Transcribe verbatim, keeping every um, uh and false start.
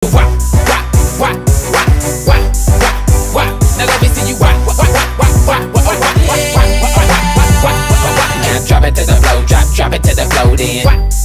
wop, wop, wop, wop, wop, wop, wop. Now let me see you wop, wop, wop, wop, wop, wop, wop, wop, wop, wop, wop, wop, wop, wop. Now drop it to the floor, drop, drop it to the floor, then.